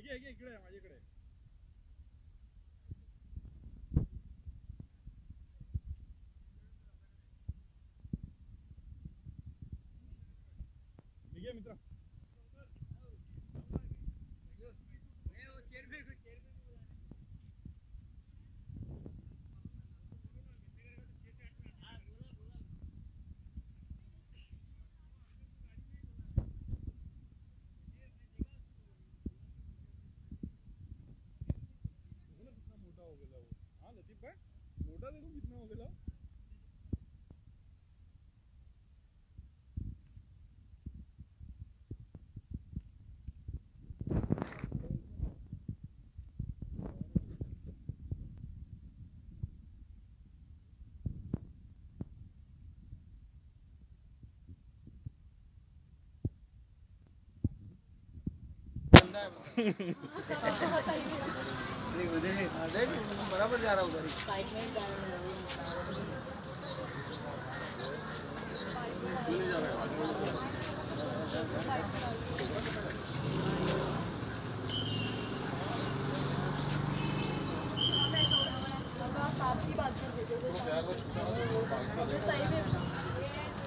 इकडे माझ्याकडे मित्र मोटा देखो कितना हो गया देख बराबर जा रहा हूँ उधर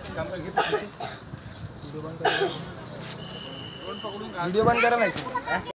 वीडियो बंद करा नहीं।